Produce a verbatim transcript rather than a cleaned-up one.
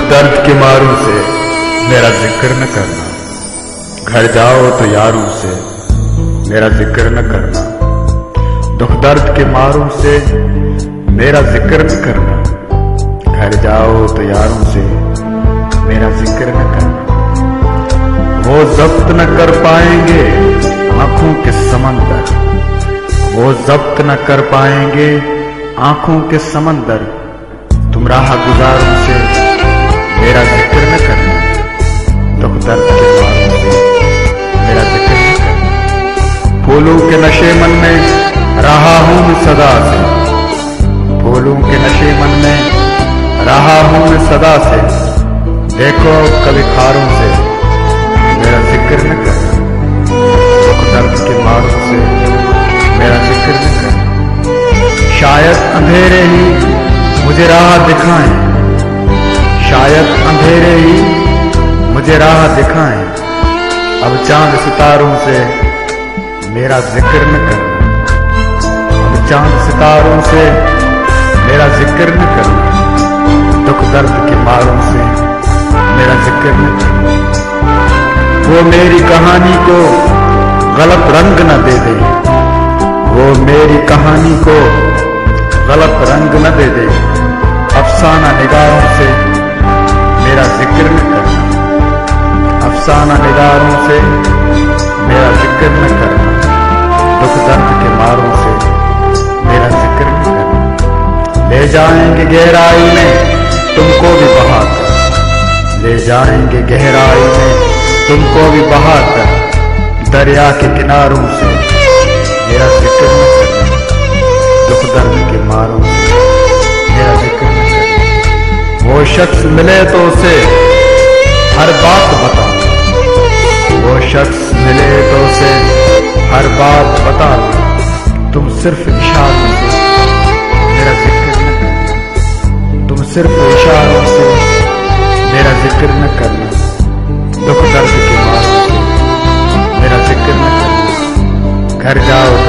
दर्द के मारों से मेरा जिक्र न करना, घर जाओ तो यारों से मेरा जिक्र न करना। दुख दर्द के मारों से मेरा जिक्र न करना, घर जाओ तो यारों से मेरा जिक्र न करना। वो जब्त न कर पाएंगे आंखों के समंदर, वो जब्त न कर पाएंगे आंखों के समंदर। तुम राह गुजारों से मेरा जिक्र न करना, दुख दर्द के मारों से मेरा जिक्र न करना। फूलों के नशे मन में रहा हूं मैं सदा से, फूलों के नशे मन में रहा हूं मैं सदा से। देखो कभी खारों से मेरा जिक्र न करना, दुख दर्द के मारों से मेरा जिक्र न करना। शायद अंधेरे ही मुझे राह दिखाएं, शायद अंधेरे ही मुझे राह दिखाएं। अब चांद सितारों से मेरा जिक्र न करना, अब चांद सितारों से मेरा जिक्र न करना। दुख दर्द के मारों से मेरा जिक्र न करना। वो मेरी कहानी को गलत रंग न दे दे, वो मेरी कहानी को गलत रंग न दे दे। अफसाना निगारों से मेरा जिक्र न करना, अफसाना निगारों से मेरा जिक्र न करना। दुख दर्द के मारों से मेरा जिक्र न करना। ले जाएंगे गहराई में तुमको भी बहाकर, ले जाएंगे गहराई में तुमको भी बहाकर। दरिया के किनारों से मेरा जिक्र न करना, दुख दर्द के मारों से मेरा जिक्र न करना। वो शख्स मिले तो उसे हर बात बताना, वो शख्स मिले तो उसे हर बात बताना। तुम सिर्फ इशारों से मेरा जिक्र न करना, तुम सिर्फ इशारों से मेरा जिक्र न करना। दुख दर्द के मारों से मेरा जिक्र न करना, घर जाओ